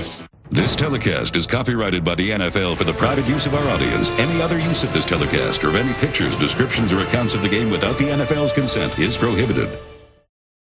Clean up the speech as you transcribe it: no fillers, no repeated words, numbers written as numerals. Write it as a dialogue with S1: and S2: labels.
S1: face.
S2: This telecast is copyrighted by the NFL for the private use of our audience. Any other use of this telecast or of any pictures, descriptions, or accounts of the game without the NFL's consent is prohibited.